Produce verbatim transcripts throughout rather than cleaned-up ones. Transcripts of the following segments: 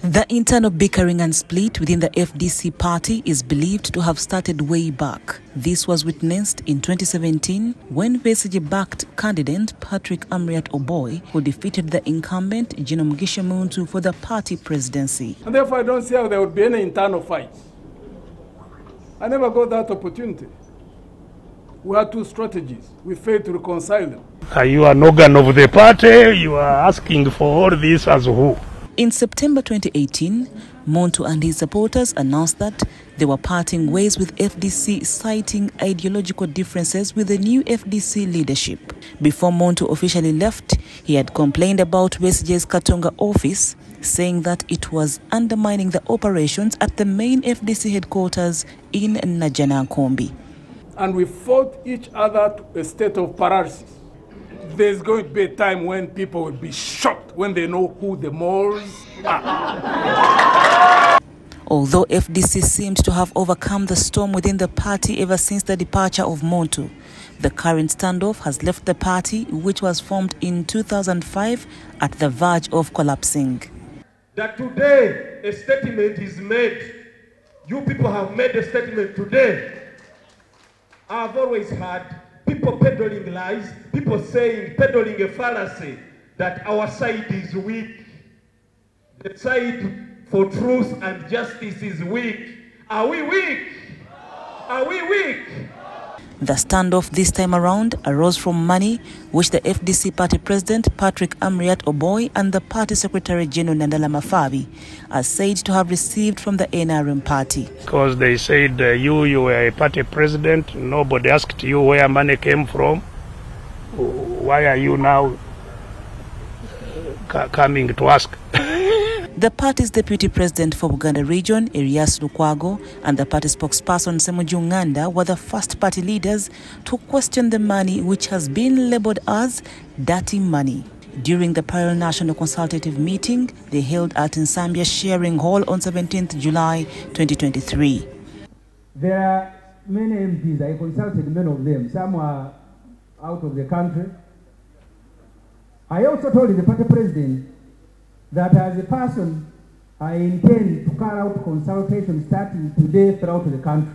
The internal bickering and split within the F D C party is believed to have started way back. This was witnessed in twenty seventeen when Besigye-backed candidate Patrick Amuriat Oboi, who defeated the incumbent Gino Mugisha Muntu for the party presidency. And therefore I don't see how there would be any internal fight. I never got that opportunity. We had two strategies. We failed to reconcile them. Are you an organ of the party? You are asking for all this as who? In September twenty eighteen, Muntu and his supporters announced that they were parting ways with F D C, citing ideological differences with the new F D C leadership. Before Muntu officially left, he had complained about Besigye's Katonga office, saying that it was undermining the operations at the main F D C headquarters in Najjanankombi. And we fought each other to a state of paralysis. There's going to be a time when people will be shocked when they know who the Moors are. Although F D C seemed to have overcome the storm within the party ever since the departure of Muntu, the current standoff has left the party, which was formed in two thousand five, at the verge of collapsing. That today a statement is made. You people have made a statement today. I've always had people peddling lies, people saying, peddling a fallacy, that our side is weak. The side for truth and justice is weak. Are we weak? Are we weak? The standoff this time around arose from money which the F D C party president Patrick Amuriat Oboi and the party secretary General Nandala Mafabi are said to have received from the N R M party. Because they said uh, you, you were a party president, nobody asked you where money came from. Why are you now uh, coming to ask? The party's deputy president for Buganda region, Erias Lukwago, and the party spokesperson Ssemujju Nganda were the first party leaders to question the money, which has been labeled as dirty money. During the prior national consultative meeting they held at Nsambya Sharing Hall on seventeenth July twenty twenty-three. There are many M Ps. I consulted many of them. Some are out of the country. I also told the party president that as a person, I intend to carry out consultation starting today throughout the country.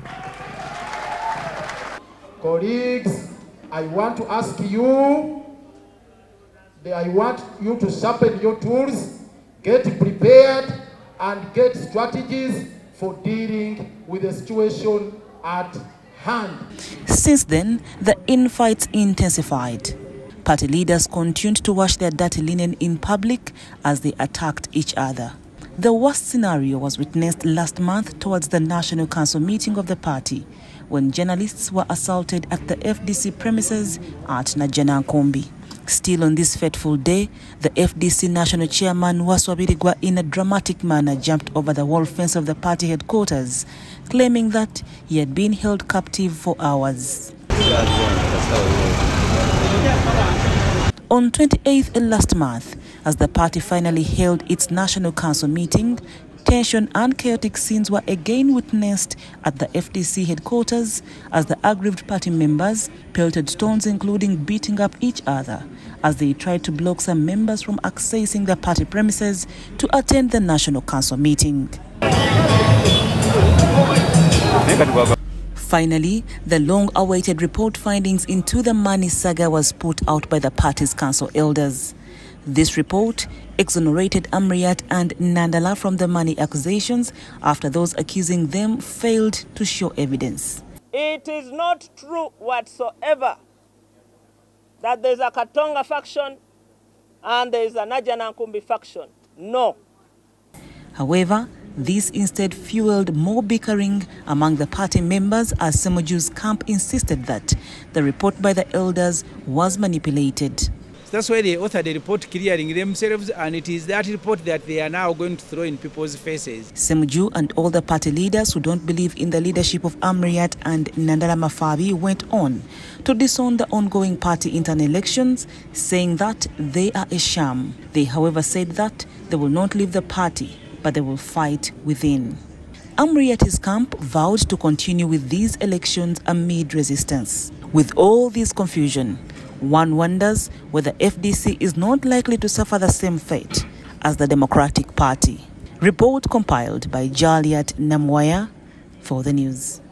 Colleagues, I want to ask you, I want you to sharpen your tools, get prepared, and get strategies for dealing with the situation at hand. Since then, the infights intensified. Party leaders continued to wash their dirty linen in public as they attacked each other. The worst scenario was witnessed last month towards the National Council meeting of the party, when journalists were assaulted at the F D C premises at Najjanankombi. Still on this fateful day, the F D C national chairman Wasswa Birigwa in a dramatic manner jumped over the wall fence of the party headquarters, claiming that he had been held captive for hours. On twenty-eighth last month, as the party finally held its National Council meeting, tension and chaotic scenes were again witnessed at the F D C headquarters as the aggrieved party members pelted stones, including beating up each other, as they tried to block some members from accessing the party premises to attend the National Council meeting. Finally, the long-awaited report findings into the money saga was put out by the party's council elders. This report exonerated Amuriat and Nandala from the money accusations after those accusing them failed to show evidence. It is not true whatsoever that there is a Katonga faction and there is a Najjanankombi faction. No. However, this instead fueled more bickering among the party members as Ssemujju's camp insisted that the report by the elders was manipulated. That's why they authored the report clearing themselves, and it is that report that they are now going to throw in people's faces. Ssemujju and all the party leaders who don't believe in the leadership of Amuriat and Nandala Mafabi went on to disown the ongoing party internal elections, saying that they are a sham. They, however, said that they will not leave the party, but they will fight within. Amuriat's camp vowed to continue with these elections amid resistance. With all this confusion, one wonders whether F D C is not likely to suffer the same fate as the Democratic Party. Report compiled by Jaliat Namwaya for the news.